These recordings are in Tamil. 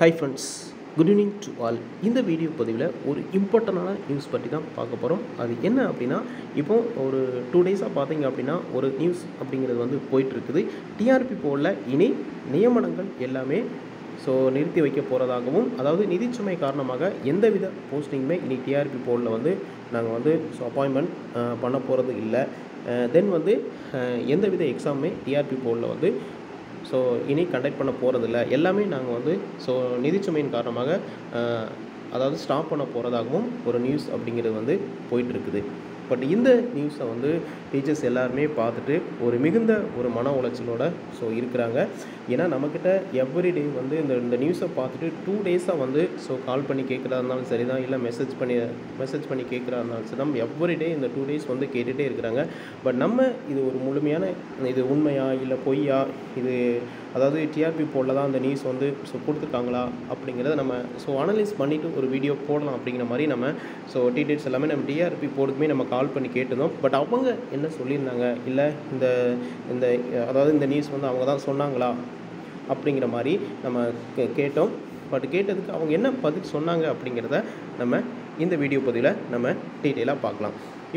Hi friends, good evening to all. இந்த வீடியோ பதிவில் ஒரு இம்பார்ட்டண்டான நியூஸ் பற்றி தான் பார்க்க போகிறோம். அது என்ன அப்படின்னா, இப்போது ஒரு 2 டேஸாக பார்த்தீங்க அப்படின்னா ஒரு நியூஸ் அப்படிங்கிறது வந்து போயிட்டுருக்குது. டிஆர்பி போர்டில் இனி நியமனங்கள் எல்லாமே நிறுத்தி வைக்க போகிறதாகவும், அதாவது நிதிச்சுமை காரணமாக எந்தவித போஸ்டிங்குமே இனி டிஆர்பி போர்டில் வந்து நாங்கள் வந்து அப்பாயின்மெண்ட் பண்ண போகிறது இல்லை. தென் வந்து எந்தவித எக்ஸாமுமே டிஆர்பி போர்டில் வந்து இனி கண்டக்ட் பண்ண போகிறதில்ல. எல்லாமே நாங்கள் வந்து நிதிச்சுமையின் காரணமாக அதாவது ஸ்டாப் பண்ண போகிறதாகவும் ஒரு நியூஸ் அப்படிங்கிறது வந்து போயிட்டுருக்குது. பட் இந்த நியூஸை வந்து டீச்சர்ஸ் எல்லாருமே பார்த்துட்டு மிகுந்த ஒரு மன உளைச்சலோட இருக்கிறாங்க. ஏன்னா நம்மக்கிட்ட எவ்ரிடே வந்து இந்த நியூஸை பார்த்துட்டு 2 டேஸாக வந்து கால் பண்ணி கேட்குறதா இருந்தாலும் சரி தான், இல்லை மெசேஜ் பண்ணி கேட்குறதா இருந்தாலும் சரி தான், எவ்ரிடே இந்த 2 டேஸ் வந்து கேட்டுகிட்டே இருக்கிறாங்க. பட் நம்ம இது ஒரு முழுமையான இது உண்மையா இல்லை பொய்யா, இது அதாவது டிஆர்பி போர்டில் தான் அந்த நியூஸ் வந்து கொடுத்துருக்காங்களா அப்படிங்கிறத நம்ம அனலைஸ் பண்ணிவிட்டு ஒரு வீடியோ போடலாம் அப்படிங்கிற மாதிரி நம்ம டீட்டெயில்ஸ் எல்லாமே நம்ம டிஆர்பி போர்டுக்குமே நம்ம கால் பண்ணி கேட்டிருந்தோம். பட் அவங்க என்ன சொல்லியிருந்தாங்க, இல்லை இந்த அதாவது இந்த நியூஸ் வந்து அவங்க தான் சொன்னாங்களா அப்படிங்கிற மாதிரி நம்ம கேட்டோம். பட் கேட்டதுக்கு அவங்க என்ன பதில் சொன்னாங்க அப்படிங்கிறத நம்ம இந்த வீடியோ பதிவில் நம்ம டீட்டெயிலாக பார்க்கலாம்.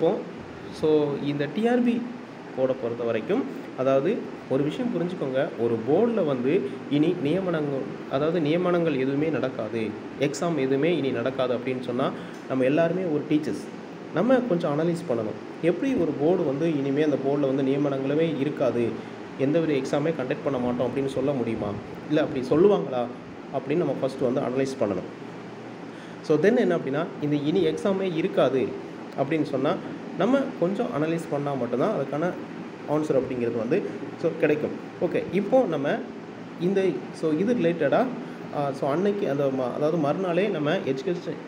இப்போது இந்த டிஆர்பி போர்டை பொறுத்த வரைக்கும், அதாவது ஒரு விஷயம் புரிஞ்சுக்கோங்க, ஒரு போர்டில் வந்து இனி நியமனங்கள் எதுவுமே நடக்காது, எக்ஸாம் எதுவுமே இனி நடக்காது அப்படின்னு சொன்னால் நம்ம எல்லாருமே ஒரு டீச்சர்ஸ் நம்ம கொஞ்சம் அனலைஸ் பண்ணணும். எப்படி ஒரு போர்டு வந்து இனிமேல் அந்த போர்டில் வந்து நியமனங்களுமே இருக்காது, எந்தவித எக்ஸாமே கண்டக்ட் பண்ண மாட்டோம் அப்படின்னு சொல்ல முடியுமா, இல்லை அப்படி சொல்லுவாங்களா அப்படின்னு நம்ம ஃபஸ்ட்டு வந்து அனலைஸ் பண்ணணும். தென் என்ன அப்படின்னா, இந்த இனி எக்ஸாமே இருக்காது அப்படின்னு சொன்னால் நம்ம கொஞ்சம் அனலைஸ் பண்ணால் மட்டும்தான் அதுக்கான ஆன்சர் அப்படிங்கிறது வந்து கிடைக்கும். ஓகே, இப்போது நம்ம இந்த இது ரிலேட்டடாக அன்னைக்கு அதாவது மறுநாளே நம்ம எஜுகேஷன்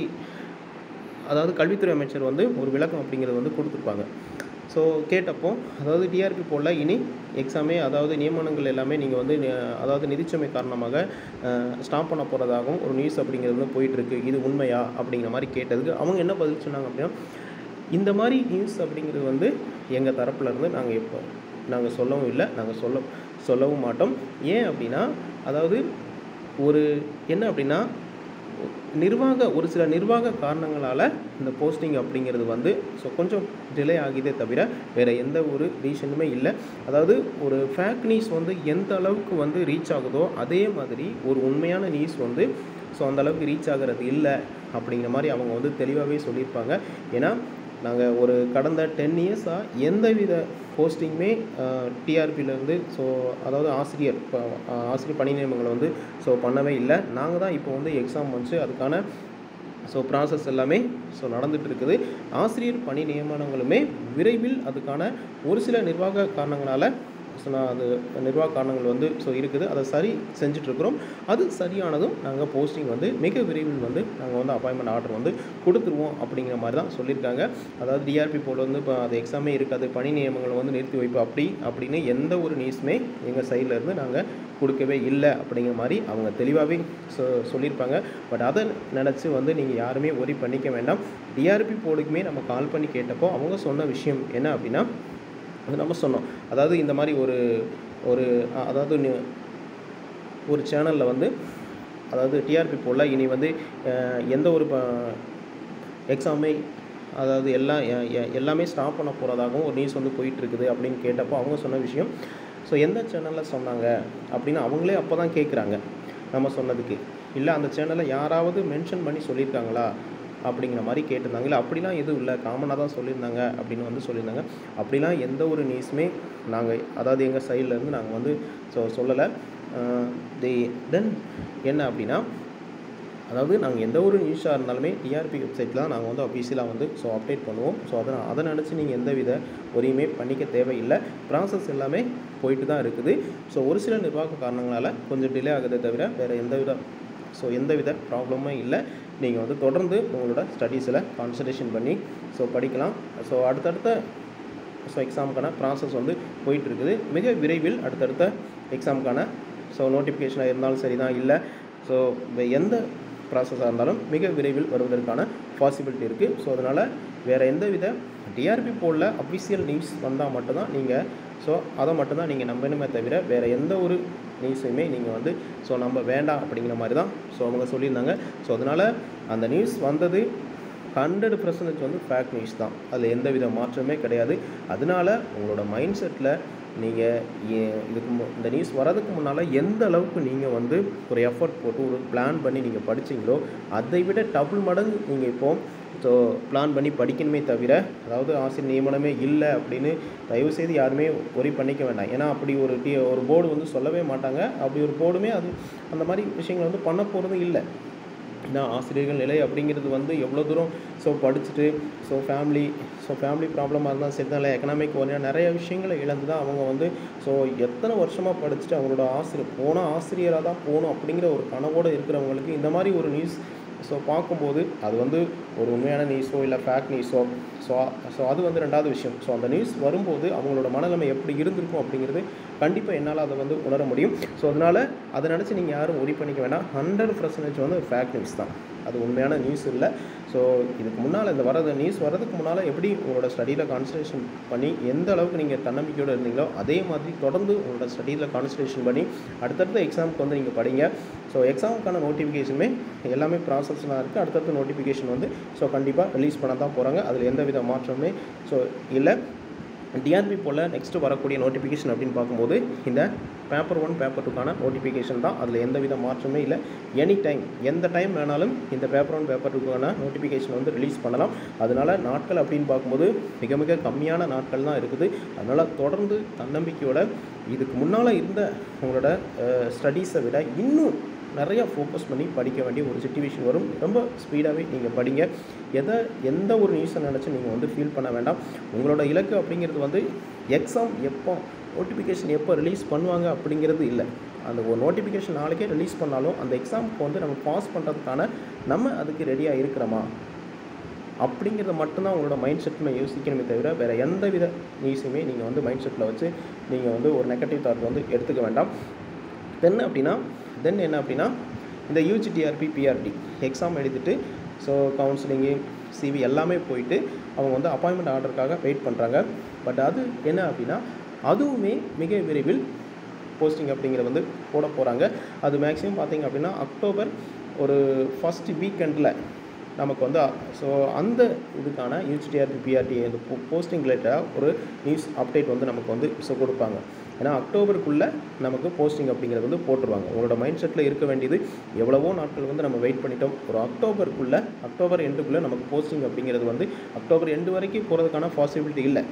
அதாவது கல்வித்துறை அமைச்சர் வந்து ஒரு விளக்கம் அப்படிங்கிறது வந்து கொடுத்துருப்பாங்க. கேட்டப்போ, அதாவது டிஆர்பி போர்டில் இனி எக்ஸாமே அதாவது நியமனங்கள் எல்லாமே நீங்கள் வந்து அதாவது நிதிச்சுமை காரணமாக ஸ்டாப் பண்ண போகிறதாகவும் ஒரு நியூஸ் அப்படிங்கிறது வந்து போயிட்டுருக்கு, இது உண்மையா அப்படிங்கிற மாதிரி கேட்டதுக்கு அவங்க என்ன பதில் சொன்னாங்க அப்படின்னா, இந்த மாதிரி நியூஸ் அப்படிங்கிறது வந்து எங்கள் தரப்புலேருந்து நாங்கள் சொல்லவும் இல்லை, நாங்கள் சொல்லவும் மாட்டோம். ஏன் அப்படின்னா, அதாவது என்ன அப்படின்னா, ஒரு சில நிர்வாக காரணங்களால் இந்த போஸ்டிங் அப்படிங்கிறது வந்து கொஞ்சம் டிலே ஆகிதே தவிர வேறு எந்த ஒரு ரீசனுமே இல்லை. அதாவது ஒரு ஃபேக் நியூஸ் வந்து எந்த அளவுக்கு வந்து ரீச் ஆகுதோ அதே மாதிரி ஒரு உண்மையான நியூஸ் வந்து அந்த அளவுக்கு ரீச் ஆகிறது இல்லை அப்படிங்கிற மாதிரி அவங்க வந்து தெளிவாகவே சொல்லியிருப்பாங்க. ஏன்னா நாங்கள் கடந்த 10 இயர்ஸாக எந்தவித போஸ்டிங்குமே டிஆர்பியிலேருந்து அதாவது ஆசிரியர் பணி நியமனங்களை வந்து பண்ணவே இல்லை. நாங்கள் தான் இப்போ வந்து எக்ஸாம் வச்சு அதுக்கான ப்ராசஸ் எல்லாமே நடந்துகிட்டு இருக்குது. ஆசிரியர் பணி நியமனங்களுமே விரைவில் அதுக்கான ஒரு சில நிர்வாக காரணங்களால் அது நிர்வாக காரணங்கள் வந்து இருக்குது, அதை சரி செஞ்சிட்ருக்கிறோம். அது சரியானதும் நாங்கள் போஸ்டிங் வந்து மிக விரைவில் வந்து நாங்கள் வந்து அப்பாயின்மெண்ட் ஆர்டர் வந்து கொடுத்துருவோம் அப்படிங்கிற மாதிரி தான் சொல்லியிருக்காங்க. அதாவது டிஆர்பி போர்டு வந்து இப்போ அது எக்ஸாமே இருக்காது, பணி நியமனங்களை வந்து நிறுத்தி வைப்பு அப்படின்னு எந்த ஒரு நியூஸுமே எங்கள் சைட்லேருந்து நாங்கள் கொடுக்கவே இல்லை அப்படிங்கிற மாதிரி அவங்க தெளிவாகவே சொல்லியிருப்பாங்க. பட் அதை நினச்சி வந்து நீங்கள் யாருமே ஒரி பண்ணிக்க வேண்டாம். டிஆர்பி போர்டுக்குமே நம்ம கால் பண்ணி கேட்டப்போ அவங்க சொன்ன விஷயம் என்ன அப்படின்னா, அது நம்ம சொன்னோம், அதாவது இந்த மாதிரி அதாவது ஒரு சேனலில் வந்து அதாவது டிஆர்பி போர்டில் இனி வந்து எந்த ஒரு எக்ஸாமே அதாவது எல்லாமே ஸ்டாப் பண்ண போகிறதாகவும் ஒரு நியூஸ் வந்து போயிட்டுருக்குது அப்படின்னு கேட்டப்போ அவங்க சொன்ன விஷயம், எந்த சேனலில் சொன்னாங்க அப்படின்னு அவங்களே அப்போ தான் கேட்குறாங்க. நம்ம சொன்னதுக்கு இல்லை அந்த சேனலில் யாராவது மென்ஷன் பண்ணி சொல்லியிருக்காங்களா அப்படிங்கிற மாதிரி கேட்டிருந்தாங்க. இல்லை அப்படிலாம் எதுவும் இல்லை, காமனாக தான் சொல்லியிருந்தாங்க அப்படின்னு வந்து சொல்லியிருந்தாங்க. அப்படிலாம் எந்த ஒரு நியூஸுமே அதாவது எங்கள் சைட்லேருந்து நாங்கள் வந்து சொல்லலை. தென் என்ன அப்படின்னா, அதாவது நாங்கள் எந்த ஒரு நியூஸாக இருந்தாலுமே டிஆர்பி வெப்சைட்டில் தான் நாங்கள் வந்து அஃபீஷியலாக வந்து அப்டேட் பண்ணுவோம். அதை நினச்சி நீங்கள் எந்தவித ஒரியுமே பண்ணிக்க தேவையில்லை. ப்ராசஸ் எல்லாமே போயிட்டு தான் இருக்குது. ஒரு சில நிர்வாக காரணங்களால் கொஞ்சம் டிலே ஆகுதே தவிர வேறு எந்தவித ப்ராப்ளமும் இல்லை. நீங்கள் வந்து தொடர்ந்து உங்களோட ஸ்டடீஸில் கான்சன்ட்ரேஷன் பண்ணி படிக்கலாம். அடுத்தடுத்த எக்ஸாமுக்கான ப்ராசஸ் வந்து போயிட்டுருக்குது. மிக விரைவில் அடுத்தடுத்த எக்ஸாமுக்கான நோட்டிஃபிகேஷனாக இருந்தாலும் சரி தான், இல்லை எந்த ப்ராசஸாக இருந்தாலும் மிக விரைவில் வருவதற்கான பாசிபிலிட்டி இருக்குது. அதனால் வேறு எந்தவித டிஆர்பி போர்டில் அஃபிஷியல் நியூஸ் வந்தால் மட்டும்தான் நீங்கள் ஸோ அதை மட்டும்தான் நீங்கள் நம்பணுமே தவிர வேறு எந்த ஒரு நியூஸையுமே நீங்கள் வந்து ஸோ நம்ம வேண்டாம் அப்படிங்கிற மாதிரி தான் ஸோ அவங்க சொல்லியிருந்தாங்க. ஸோ அதனால் அந்த நியூஸ் வந்தது 100% வந்து ஃபேக் நியூஸ் தான், அதில் எந்த வித மாற்றமே கிடையாது. அதனால உங்களோட மைண்ட் செட்டில் நீங்கள் இந்த நியூஸ் வரதுக்கு முன்னால் எந்த அளவுக்கு நீங்கள் வந்து ஒரு எஃபர்ட் போட்டு ஒரு பிளான் பண்ணி நீங்கள் படிச்சிங்களோ அதை விட டபுள் மடங்கு நீங்கள் இப்போது ஸோ பிளான் பண்ணி படிக்கணுமே தவிர, அதாவது ஆசிரியர் நியமனமே இல்லை அப்படின்னு தயவுசெய்து யாருமே ஒரி பண்ணிக்க வேண்டாம். ஏன்னா அப்படி ஒரு போர்டு வந்து சொல்லவே மாட்டாங்க. அப்படி ஒரு போர்டுமே அது அந்த மாதிரி விஷயங்கள் வந்து பண்ண போகிறதும் இல்லை. ஏன்னா ஆசிரியர்கள் நிலை அப்படிங்கிறது வந்து எவ்வளோ தூரம் ஸோ படிச்சுட்டு ஃபேமிலி ப்ராப்ளமாக இருந்தால் சரி தான், இல்லை எக்கனாமிக் வரையாக நிறைய விஷயங்களை இழந்து தான் அவங்க வந்து ஸோ எத்தனை வருஷமாக படிச்சுட்டு அவங்களோட ஆசிரியராக தான் போகணும் அப்படிங்கிற ஒரு கனவோடு இருக்கிறவங்களுக்கு இந்த மாதிரி ஒரு நியூஸ் ஸோ பார்க்கும்போது அது வந்து ஒரு உண்மையான நியூஸோ இல்லை ஃபேக் நியூஸோ ஸோ அது வந்து ரெண்டாவது விஷயம். ஸோ அந்த நியூஸ் வரும்போது அவங்களோட மனநிலைமை எப்படி இருந்திருக்கும் அப்படிங்கிறது கண்டிப்பாக என்னால் அதை வந்து உணர முடியும். ஸோ அதனால் அதை நினச்சி நீங்கள் யாரும் ஒரி பண்ணிக்க வேண்டாம். 100% வந்து ஃபேக் நியூஸ் தான், அது உண்மையான நியூஸ் இல்லை. ஸோ இதுக்கு முன்னால் இந்த நியூஸ் வரதுக்கு முன்னால் எப்படி உங்களோட ஸ்டடியில் கான்சன்ட்ரேஷன் பண்ணி எந்த அளவுக்கு நீங்கள் தன்னம்பிக்கையோடு இருந்தீங்களோ அதே மாதிரி தொடர்ந்து உங்களோட ஸ்டடியில் கான்சன்ட்ரேஷன் பண்ணி அடுத்தடுத்த எக்ஸாமுக்கு வந்து நீங்கள் படிங்க. ஸோ எக்ஸாமுக்கான நோட்டிஃபிகேஷனுமே எல்லாமே ப்ராசஸ்லாம் இருக்குது. அடுத்தடுத்த நோட்டிஃபிகேஷன் வந்து ஸோ கண்டிப்பாக ரிலீஸ் பண்ண தான் போகிறாங்க. அதில் எந்த வித மாற்றமே ஸோ இல்லை. டிஆர்பி போல் நெக்ஸ்ட்டு வரக்கூடிய நோட்டிஃபிகேஷன் அப்படின்னு பார்க்கும்போது இந்த பேப்பர் 1 பேப்பர் 2க்கான நோட்டிஃபிகேஷன் தான். அதில் எந்த வித மாற்றமே இல்லை. எனி டைம் எந்த டைம் வேணாலும் இந்த பேப்பர் 1 பேப்பர் 2க்கான நோட்டிஃபிகேஷன் வந்து ரிலீஸ் பண்ணலாம். அதனால் நாட்கள் அப்படின்னு பார்க்கும்போது மிக மிக கம்மியான நாட்கள் தான் இருக்குது. அதனால் தொடர்ந்து தன்னம்பிக்கையோட இதுக்கு முன்னால் இருந்த உங்களோட ஸ்டடீஸை விட இன்னும் நிறையா ஃபோக்கஸ் பண்ணி படிக்க வேண்டிய ஒரு சிச்சுவேஷன் வரும். ரொம்ப ஸ்பீடாகவே நீங்கள் படிங்க. எந்த ஒரு நியூஸை நினச்சி நீங்கள் வந்து ஃபீல் பண்ண வேண்டாம். உங்களோட இலக்கு அப்படிங்கிறது வந்து எக்ஸாம் எப்போ நோட்டிஃபிகேஷன் எப்போ ரிலீஸ் பண்ணுவாங்க அப்படிங்கிறது இல்லை. அந்த ஒரு நோட்டிஃபிகேஷன் நாளைக்கே ரிலீஸ் பண்ணாலும் அந்த எக்ஸாமுக்கு வந்து நம்ம பாஸ் பண்ணுறதுக்கான நம்ம அதுக்கு ரெடியாக இருக்கிறோமா அப்படிங்கிறத மட்டும்தான் உங்களோட மைண்ட் செட்டில் யோசிக்கணுமே தவிர வேறு எந்த வித நியூஸுமே நீங்கள் வந்து மைண்ட் செட்டில் வச்சு நீங்கள் வந்து ஒரு நெகட்டிவ் தாட் வந்து எடுத்துக்க வேண்டாம். தென் என்ன அப்படின்னா இந்த யூஜிடிஆர்பி பிஆர்டி எக்ஸாம் எழுதிட்டு ஸோ கவுன்சிலிங்கு சிவி எல்லாமே போயிட்டு அவங்க வந்து அப்பாயின்மெண்ட் ஆர்டருக்காக வெயிட் பண்ணுறாங்க. பட் அது என்ன அப்படின்னா அதுவுமே மிக விரைவில் போஸ்டிங் அப்படிங்கிறத வந்து போட போகிறாங்க. அது மேக்ஸிமம் பார்த்திங்க அப்படின்னா அக்டோபர் ஒரு ஃபஸ்ட் வீக்கெண்டில் நமக்கு வந்து ஸோ அந்த இதுக்கான யூஜிடிஆர்பி பிஆர்டி அந்த போஸ்டிங் ரிலேட்டடாக ஒரு நியூஸ் அப்டேட் வந்து நமக்கு வந்து ஸோ கொடுப்பாங்க. ஏன்னா அக்டோபருக்குள்ளே நமக்கு போஸ்டிங் அப்படிங்கிறது வந்து போட்டுருவாங்க. உங்களோட மைண்ட் செட்டில் இருக்க வேண்டியது எவ்வளவோ நாட்கள் வந்து நம்ம வெயிட் பண்ணிட்டோம். ஒரு அக்டோபர் எண்டுக்குள்ளே நமக்கு போஸ்டிங் அப்படிங்கிறது வந்து அக்டோபர் எண்டு வரைக்கும் போகிறதுக்கான பாசிபிலிட்டி இல்லை.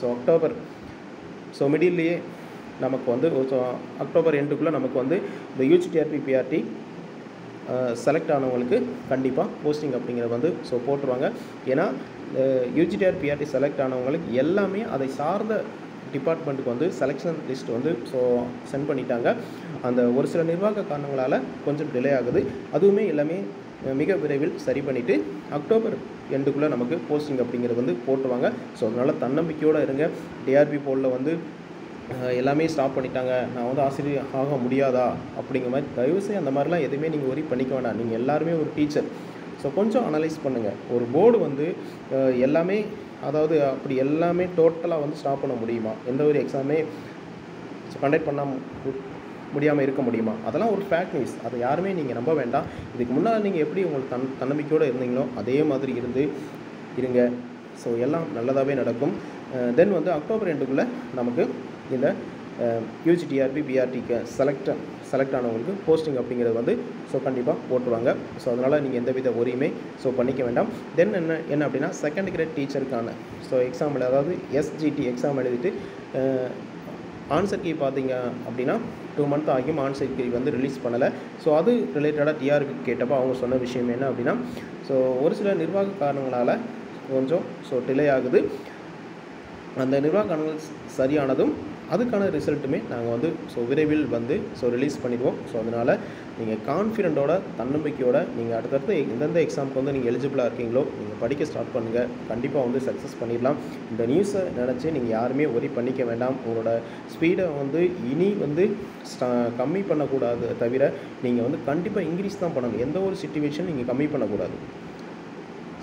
ஸோ மிடில்லையே நமக்கு வந்து அக்டோபர் எண்டுக்குள்ளே நமக்கு வந்து இந்த யூஜிடிஆர்பி பிஆர்டி செலக்ட் ஆனவங்களுக்கு கண்டிப்பாக போஸ்டிங் அப்படிங்கிறது வந்து ஸோ போட்டுருவாங்க. ஏன்னா யூஜிடிஆர் பிஆர்டி செலக்ட் ஆனவங்களுக்கு எல்லாமே அதை சார்ந்த டிபார்ட்மெண்ட்டுக்கு வந்து செலெக்ஷன் லிஸ்ட் வந்து ஸோ சென்ட் பண்ணிட்டாங்க. அந்த ஒரு சில நிர்வாக காரணங்களால் கொஞ்சம் டிலே ஆகுது. அதுவுமே எல்லாமே மிக விரைவில் சரி பண்ணிவிட்டு அக்டோபர் எண்டுக்குள்ளே நமக்கு போஸ்டிங் அப்படிங்கிறது வந்து போட்டுருவாங்க. ஸோ அதனால் தன்னம்பிக்கையோடு இருங்க. டிஆர்பி போர்டில் வந்து எல்லாமே ஸ்டாப் பண்ணிட்டாங்க, நான் வந்து ஆசிரியர் ஆக முடியாதா அப்படிங்கிற மாதிரி தயவுசெய்து அந்த மாதிரிலாம் எதுவுமே நீங்கள் ஒரி பண்ணிக்க வேண்டாம். நீங்கள் எல்லாருமே ஒரு டீச்சர். ஸோ கொஞ்சம் அனலைஸ் பண்ணுங்கள். ஒரு போர்டு வந்து எல்லாமே அதாவது அப்படி எல்லாமே டோட்டலாக வந்து ஸ்டாப் பண்ண முடியுமா? எந்த ஒரு எக்ஸாமே கண்டக்ட் பண்ண முடியாமல் இருக்க முடியுமா? அதெல்லாம் ஒரு ஃபேக்ட் நியூஸ். அதை யாருமே நீங்கள் நம்ப வேண்டாம். இதுக்கு முன்னால் நீங்கள் எப்படி உங்களுக்கு தன்னம்பிக்கையோடு இருந்தீங்களோ அதே மாதிரி இருங்க. ஸோ எல்லாம் நல்லதாகவே நடக்கும். தென் வந்து அக்டோபர் எண்டுக்குள்ளே நமக்கு இந்த யூஜிடிஆர்பி பிஆர்டிக்கு செலக்ட் ஆனவங்களுக்கு போஸ்டிங் அப்படிங்கிறது வந்து ஸோ கண்டிப்பாக போட்டுருவாங்க. ஸோ அதனால் நீங்கள் எந்தவித ஒரியுமே ஸோ பண்ணிக்க வேண்டாம். தென் என்ன அப்படின்னா செகண்ட் கிரேட் டீச்சருக்கான ஸோ எக்ஸாமில் அதாவது எஸ்ஜிடி எக்ஸாம் எழுதிட்டு ஆன்சர் கீ பார்த்தீங்க அப்படின்னா 2 month ஆகியும் ஆன்சர் கீ வந்து ரிலீஸ் பண்ணலை. ஸோ அது ரிலேட்டடாக டிஆர்பி கேட்டப்போ அவங்க சொன்ன விஷயம் என்ன அப்படின்னா ஸோ ஒரு சில நிர்வாக காரணங்களால் கொஞ்சம் ஸோ டிலே ஆகுது. அந்த நிர்வாக காரணங்கள் சரியானதும் அதுக்கான ரிசல்ட்டுமே நாங்கள் வந்து ஸோ விரைவில் வந்து ஸோ ரிலீஸ் பண்ணிடுவோம். ஸோ அதனால் நீங்கள் கான்ஃபிடென்ட்டோட தன்னம்பிக்கையோட நீங்கள் அடுத்தடுத்து எந்தெந்த எக்ஸாமுக்கு வந்து நீங்கள் எலிஜிபிளாக இருக்கீங்களோ நீங்கள் படிக்க ஸ்டார்ட் பண்ணுங்கள். கண்டிப்பாக வந்து சக்ஸஸ் பண்ணிடலாம். இந்த நியூஸை நினச்சி நீங்கள் யாருமே ஒரி பண்ணிக்க வேண்டாம். உங்களோட ஸ்பீடை வந்து இனி வந்து கம்மி பண்ணக்கூடாது தவிர நீங்கள் வந்து கண்டிப்பாக இன்க்ரீஸ் தான் பண்ணணும். எந்த ஒரு சிச்சுவேஷன் நீங்கள் கம்மி பண்ணக்கூடாது.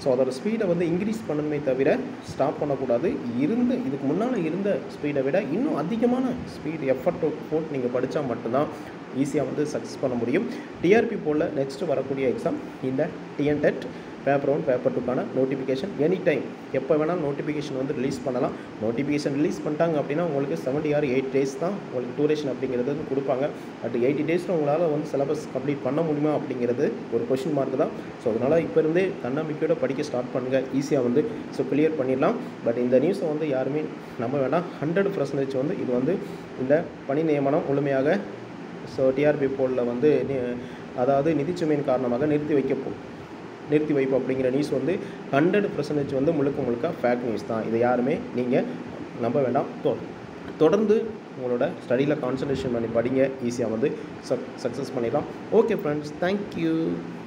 ஸோ அதோட ஸ்பீடை வந்து இன்க்ரீஸ் பண்ணணுமே தவிர ஸ்டாப் பண்ணக்கூடாது. இதுக்கு முன்னால் இருந்த ஸ்பீடை விட இன்னும் அதிகமான ஸ்பீட் எஃபர்ட் போட்டு நீங்கள் படித்தா மட்டும்தான் ஈஸியாக வந்து சக்ஸஸ் பண்ண முடியும். டிஆர்பி போல் நெக்ஸ்ட்டு வரக்கூடிய எக்ஸாம் இந்த டிஎன்டெட் பேப்பர் 1 பேப்பர் 2க்கான நோட்டிஃபிகேஷன் எனி டைம் எப்போ வேணாலும் நோட்டிஃபிகேஷன் வந்து ரிலீஸ் பண்ணலாம். நோட்டிஃபிகேஷன் ரிலீஸ் பண்ணிட்டாங்க அப்படின்னா உங்களுக்கு 70 or 8 days தான் உங்களுக்கு டூரேஷன் அப்படிங்கிறது கொடுப்பாங்க. பட் 80 days உங்களால் வந்து சிலபஸ் கம்ப்ளீட் பண்ண முடியுமா அப்படிங்கிறது ஒரு கொஷின் மார்க் தான். ஸோ அதனால் இப்போ இருந்தே தன்னம்பிக்கையோட படிக்க ஸ்டார்ட் பண்ணுங்கள். ஈஸியாக வந்து கிளியர் பண்ணிடலாம். பட் இந்த நியூஸை வந்து யாருமே நம்ப வேண்டாம். 100% வந்து இது வந்து இந்த பணி நியமனம் முழுமையாக டிஆர்பி போலில் வந்து அதாவது நிதிச்சுமையின் காரணமாக நிறுத்தி வைப்பு அப்படிங்கிற நியூஸ் வந்து 100% வந்து முழுக்க ஃபேக் நியூஸ் தான். இதை யாருமே நீங்கள் நம்ப வேண்டாம். தொடர்ந்து உங்களோட ஸ்டடியில் கான்சன்ட்ரேஷன் பண்ணி படிங்க. ஈஸியாக வந்து சக்ஸஸ் பண்ணிடலாம். Okay friends, thank you.